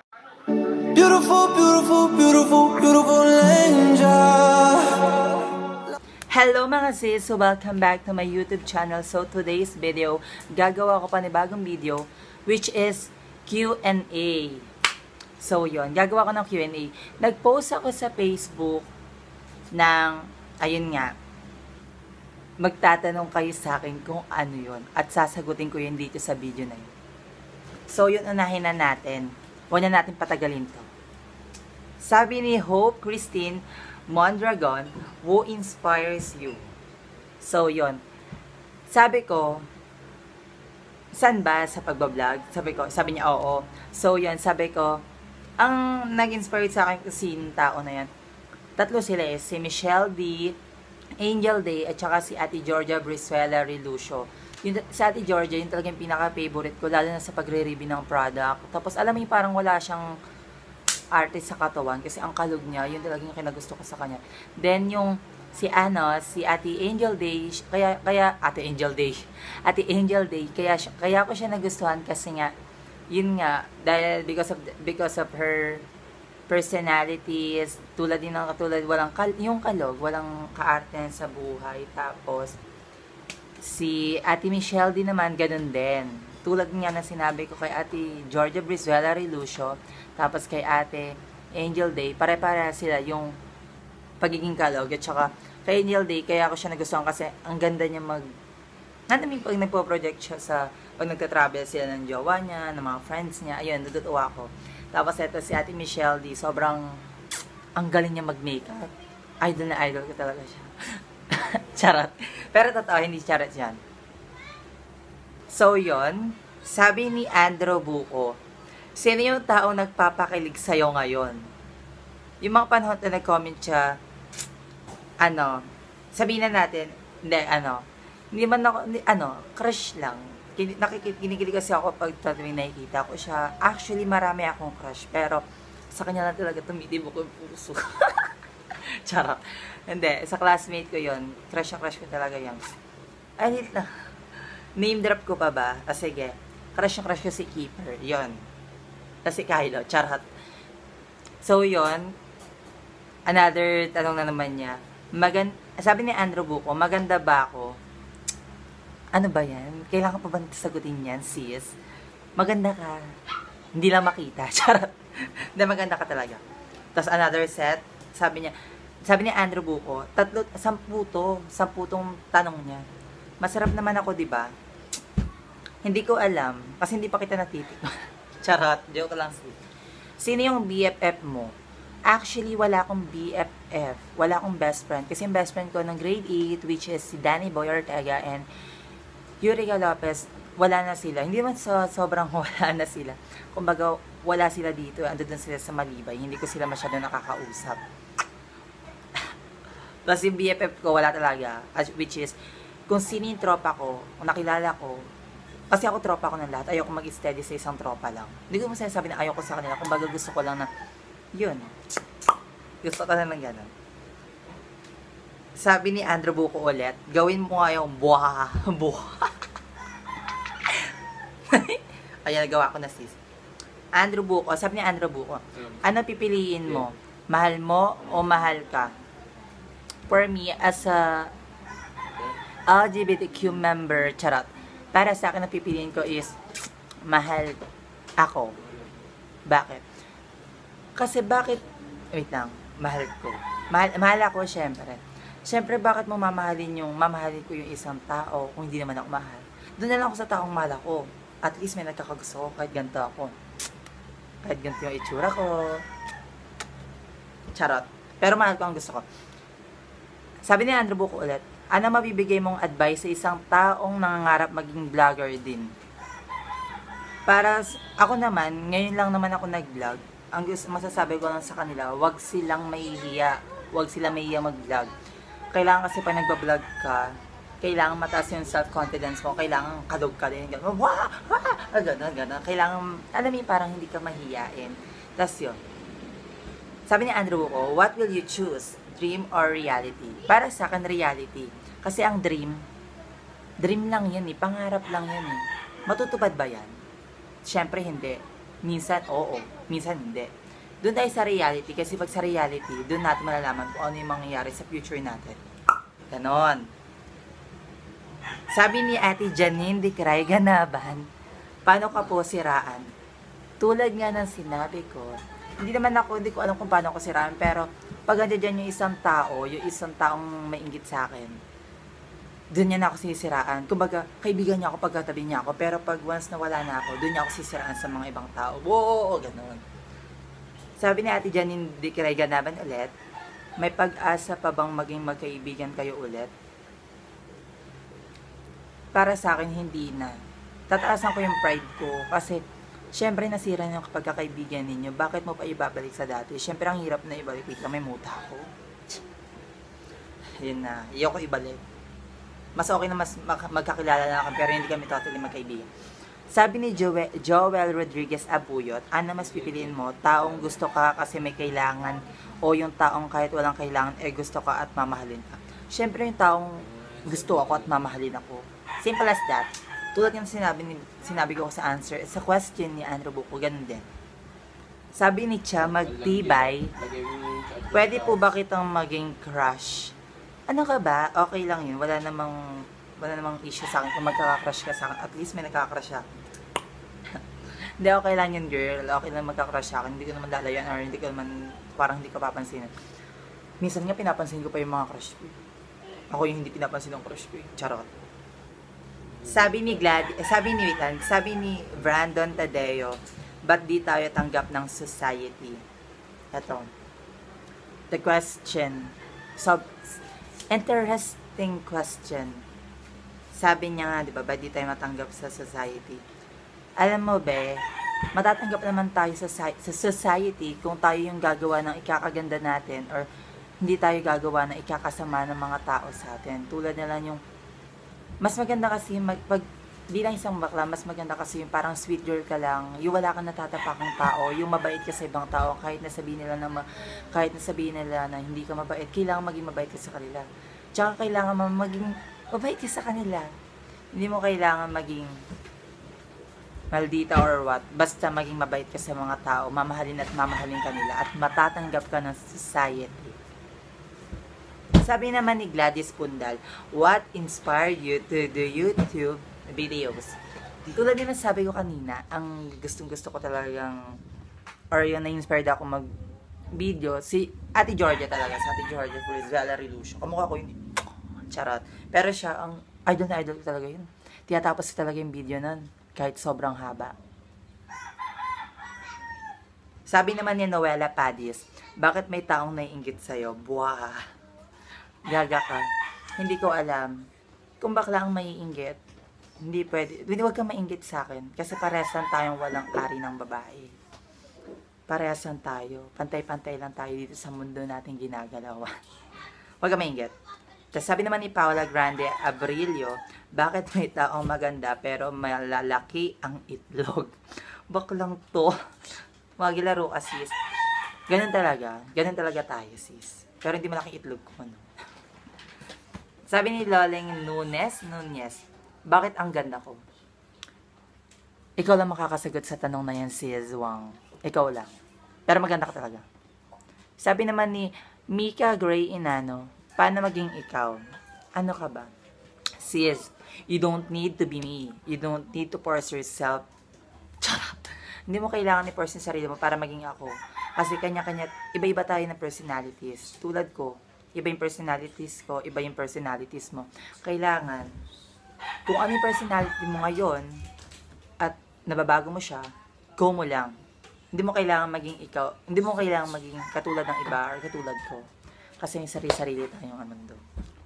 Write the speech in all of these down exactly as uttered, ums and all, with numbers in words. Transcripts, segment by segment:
Beautiful, beautiful, beautiful, beautiful angel. Hello mga sis! So welcome back to my YouTube channel. So today's video, gagawa ko pa ni bagong video which is Q and A. So yon, gagawa ko ng Q and A. Nag-post ako sa Facebook ng, ayun nga, magtatanong kayo sa akin kung ano yon at sasagutin ko yun dito sa video na yun. So yun, unahin na natin. Huwag na natin patagalin to. Sabi ni Hope Christine Mondragon, who inspires you? So, yon. Sabi ko, saan ba sa pagbablog? Sabi ko, sabi niya, oo. So, yon, sabi ko, ang nag-inspire sa akin kasi yung tao na yan, tatlo sila eh, si Michelle D, Angel Day, at saka si Ate Georgia Brizuela Relucio. Yung, si Ate Georgia, yung talagang pinaka-favorite ko, lalo na sa pagre-review ng product. Tapos, alam mo yung parang wala siyang artist sa katawan kasi ang kalog niya, yun talaga yung kinagusto ko sa kanya. Then yung si ano, si Ate Angel Day, kaya kaya Ate Angel Day. Ate Angel Day, kaya kaya ko siya nagustuhan kasi nga yun nga dahil because of because of her personalities, tulad din ng katulad walang kal, yung kalog, walang kaarte sa buhay. Tapos si Ate Michelle din naman ganun din. Tulad nga na sinabi ko kay Ate Georgia Brizuela Relucio, tapos kay Ate Angel Day, pare-para sila yung pagiging kalog. At saka kay Angel Day, kaya ako siya nagustuhan kasi ang ganda niya mag... Nandaming pag nagpo-project siya sa... Pag nagta-travel sila ng jowa niya, ng mga friends niya, ayun, natutuwa ko. Tapos ito si Ate Michelle D, sobrang... Ang galing niya mag-makeup. Idol na idol ko talaga siya. Charot. Pero totoo, hindi charot yan. So, yon, sabi ni Andrew Buko, sino yung tao nagpapakilig sa'yo ngayon? Yung mga panahon na nag-comment siya, ano, sabihin na natin, hindi, ano, hindi man ako, hindi, ano, crush lang. Kinikilig kasi ako pag tuwing nakikita ko siya. Actually, marami akong crush, pero sa kanya lang talaga tumitibok yung puso. Charot. Hindi, sa classmate ko yon, crush na crush ko talaga yan. Ay, lang. Name drop ko pa ba? Ah, sige. Crush na crush ko si Keeper. Yon. Kasi Kylo. Charot. So, yon. Another tanong na naman niya. Magan Sabi ni Andrew Buko, maganda ba ako? Ano ba yan? Kailangan pa ba sagutin yan, sis? Maganda ka. Hindi lang makita. Charot. Hindi, maganda ka talaga. Tapos another set. Sabi niya, sabi ni Andrew Buko, tatlo, sampu to. Sampu tong tanong niya. Masarap naman ako, di ba? Hindi ko alam, kasi hindi pa kita natitik. Charot, joke lang. Sino yung B F F mo? Actually, wala akong B F F. Wala akong best friend. Kasi yung best friend ko ng grade eight, which is si Danny Boy Ortega and Eureka Lopez, wala na sila. Hindi man so, sobrang wala na sila. Kumbaga, wala sila dito. Ando dun sila sa Malibay. Hindi ko sila masyado nakakausap. Tapos yung B F F ko, wala talaga. Which is, kung sino yung tropa ko, kung nakilala ko, kasi ako tropa ko ng lahat, ayoko mag-steady sa isang tropa lang. Hindi ko masasabi na ayoko sa kanila, kumbaga gusto ko lang na, yun, gusto ko lang ng gano'n. Sabi ni Andrew Buko ulit, gawin mo nga yung buha, buha. Ayan, nagawa ko na sis. Andrew Buko, sabi ni Andrew Buko, ano pipiliin mo? Mahal mo o mahal ka? For me, as a L G B T Q member, charot, para sa akin, ang pipiliin ko is, mahal ako. Bakit? Kasi bakit, wait lang, mahal ko. Mahal, mahal ako, syempre. Syempre, bakit mo mamahalin yung, mamahalin ko yung isang tao kung hindi naman ako mahal? Doon na lang ako sa taong mahal ako. At least may nagkakagusto ko kahit ganito ako. Kahit ganito yung itsura ko. Charot. Pero mahal ko ang gusto ko. Sabi ni Andrew Buko ulit, ano mabibigay mong advice sa isang taong nangangarap maging vlogger din? Para ako naman, ngayon lang naman ako nag-vlog. Ang gusto, masasabi ko lang sa kanila, wag silang mahihiya. Wag silang mahihiya mag-vlog. Kailangan kasi pag nagba-vlog ka, kailangan mataas yung self-confidence mo. Kailangan kalog ka din. Gano'n, wah! Wah! Gano'n, gano'n. Kailangan, alam mo parang hindi ka mahihiyain. Tapos yun. Sabi ni Andrew ko, what will you choose? Dream or reality? Para sa akin, reality. Kasi ang dream, dream lang yan eh. Pangarap lang yan eh. Matutupad ba yan? Siyempre hindi. Minsan, oo. minsan hindi. Doon tayo sa reality, kasi pag sa reality, doon natin malalaman kung ano yung mangyayari sa future natin. Ganon. Sabi ni Ate Janine Di Cray Ganaban, paano ka po siraan? Tulad nga ng sinabi ko, hindi naman ako, hindi ko alam kung paano ako siraan, pero pag andyan yung isang tao, yung isang taong mainggit sa akin, doon niya na ako sisiraan. Kumbaga, kaibigan niya ako pagkatabi niya ako, pero pag once na wala na ako, doon niya ako sisiraan sa mga ibang tao. Wow, ganon. Sabi ni Ate Janine Di Cray Ganaban ulit, may pag-asa pa bang maging magkaibigan kayo ulit? Para sa akin, hindi na. Tataasan ko yung pride ko kasi syempre nasira yung pagkakaibigan ninyo. Bakit mo pa ibabalik sa dati? Syempre ang hirap na ibalik. Wait lang, may muta ako. Yun na. Iyoko ibalik. Mas okay na mas magkakilala na kami pero hindi kami totally magkaibigan. Sabi ni Joel, Joel Rodriguez Abuyot, ano mas pipiliin mo? Taong gusto ka kasi may kailangan o yung taong kahit walang kailangan eh gusto ka at mamahalin ka? Syempre yung taong gusto ako at mamahalin ako. Simple as that. Tulad yung sinabi, ni, sinabi ko sa answer, sa question ni Andrew Buko, ganun din. Sabi ni Cha, magtibay, pwede po ba kitang maging crush? Ano ka ba? Okay lang yun. Wala namang, wala namang issue sa akin kung magkaka-crush ka sa akin. At least may nagkaka-crush sa akin. Hindi, okay lang yun, girl. Okay lang magka-crush sa akin. Hindi ko naman lalayan or hindi ko naman, parang hindi ko papansin. Minsan nga pinapansin ko pa yung mga crush ko. Ako yung hindi pinapansin ng crush ko. Charot. Sabi ni Glad, sabi ni Witan, sabi ni Brandon Tadeo, ba't di tayo tanggap ng society? Ito. The question. So, interesting question. Sabi niya nga, di ba, ba't di tayo matanggap sa society? Alam mo, be, matatanggap naman tayo sa, sa society kung tayo yung gagawa ng ikakaganda natin or hindi tayo gagawa ng ikakasama ng mga tao sa atin. Tulad na lang yung mas maganda kasi mag, pag bilang isang bakla, mas maganda kasi yung parang sweet girl ka lang, yung wala kang natatapakang tao, yung mabait ka sa ibang tao, kahit na sabihin nila na, kahit na sabihin nila na hindi ka mabait, kailangan maging mabait ka sa kanila. Tsaka kailangan maging mabait ka sa kanila. Hindi mo kailangan maging maldita or what, basta maging mabait ka sa mga tao, mamahalin at mamahalin kanila at matatanggap ka ng society. Sabi naman ni Gladys Pundal, what inspired you to do YouTube videos? Tulad din ng sabi ko kanina, ang gustong gusto ko talagang, or yung na-inspired ako mag-video, si Ate Georgia talaga, si Ate Georgia Brizella Relucio. Kamukha ko yun, charot. Pero siya, ang idol na idol ko talaga yun. Tiyatapos ko talaga yung video nun, kahit sobrang haba. Sabi naman ni Noela Padis, bakit may taong naiinggit sa'yo? Buwah! Gaga ka. Hindi ko alam. Kung bakla ang maiinggit, hindi pwede. Huwag kang mainggit sa akin. Kasi parehasan tayong walang ari ng babae. Parehasan tayo. Pantay-pantay lang tayo dito sa mundo natin ginagalawan. Huwag kang mainggit. Tapos sabi naman ni Paula Grande Abrilio, bakit may taong maganda pero malalaki ang itlog? Baklang to. Magilaro ka, sis. Ganun talaga. Ganun talaga tayo, sis. Pero hindi malaki itlog ko, ano. Sabi ni Loleng Nunes, Nunes, bakit ang ganda ko? Ikaw lang makakasagot sa tanong na yan, sis Wang. Ikaw lang. Pero maganda ka talaga. Sabi naman ni Mika Gray Inano, paano maging ikaw? Ano ka ba? Sis, you don't need to be me. You don't need to force yourself. Charot. Hindi mo kailangan i-force yung sarili mo para maging ako. Kasi kanya-kanya, iba-iba tayo ng personalities. Tulad ko, iba yung personalities ko, iba yung personalities mo. Kailangan, kung ano yung personality mo ngayon, at nababago mo siya, go mo lang. Hindi mo kailangan maging ikaw, hindi mo kailangan maging katulad ng iba or katulad ko. Kasi yung sarili-sarili tayong mundo.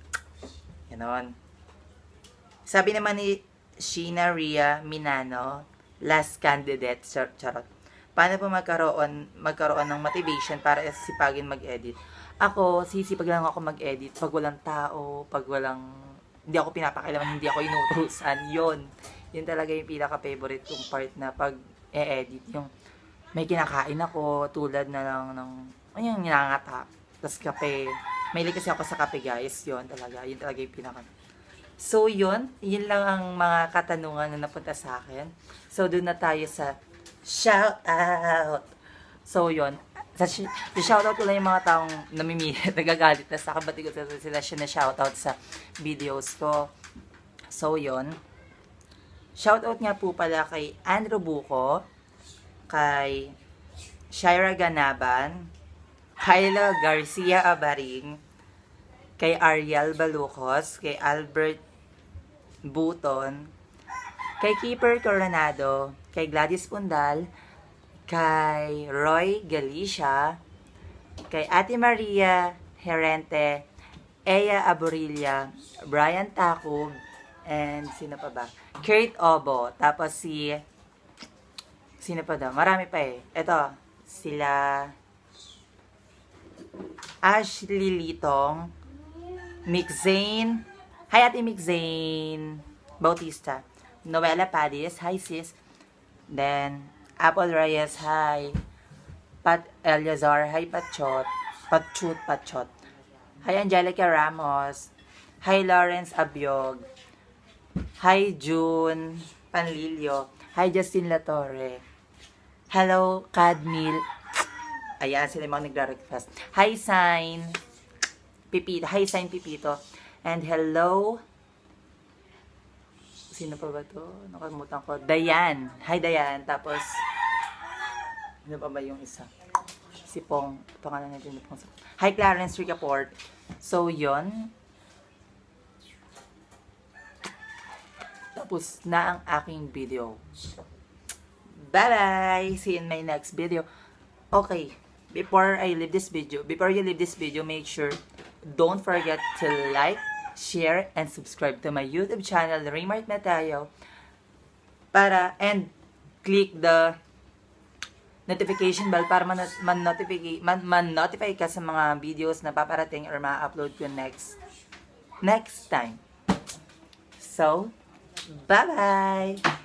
Ganon. Sabi naman ni Sheena Ria Minano, last candidate, char charot. Paano po magkaroon, magkaroon ng motivation para sipagin mag-edit? Ako, sisipag lang ako mag-edit pag walang tao, pag walang, hindi ako pinapakilaman, hindi ako inutusan. Yun. Yun talaga yung pinaka-favorite kong part na pag e-edit. Yung may kinakain ako, tulad na lang ng, ayun, ninangata. Tapos kape. Mahilig kasi ako sa kape, guys. Yun talaga. Yun talaga yung pinaka. So, yun. Yun lang ang mga katanungan na napunta sa akin. So, doon na tayo sa shout out. So, yun. Sa, sa shoutout ko lang yung mga taong namimilit, nagagalit na sa akin, ba't ko sila siya na shoutout sa videos ko. So, yun. Shoutout nga po pala kay Andrew Buko, kay Shaira Ganaban, Kyla Garcia Abaring, kay Ariel Balucos, kay Albert Buton, kay Keeper Coronado, kay Gladys Pundal, kay Roy Galicia, kay Ate Maria Herente, Eya Aburilla, Brian Takub, and sino pa ba? Kurt Obo. Tapos si sino pa daw? Marami pa eh. Ito, sila Ashley Litong, Mick Zane, hi Ate Mick Zane Bautista, Noela Padis, hi sis. Then, Apple Reyes, hi. Pat Eliazar, hi Patchot. Patchut, Patchot. Hi Angelica Ramos. Hi Lawrence Abiog. Hi June Panlilio. Hi Justin Latorre. Hello Cadmil. Ayan, sila yung mga nagre-request. Hi Sign Pipito. Hi Sign Pipito. And hello, sino pa ba to? Nakalimutan ko. Dayan. Hi, Dayan. Tapos, ano pa ba yung isa? Si Pong. Pangalan natin ni Pong. Hi, Clarence Ricaport. So, yon. Tapos na ang aking video. Bye-bye! See you in my next video. Okay. Before I leave this video, before you leave this video, make sure, don't forget to like, share, and subscribe to my YouTube channel, Raymart Matayo, para, and click the notification bell para man-notify man, man, man ka sa mga videos na paparating or ma-upload ko next, next time. So, bye-bye!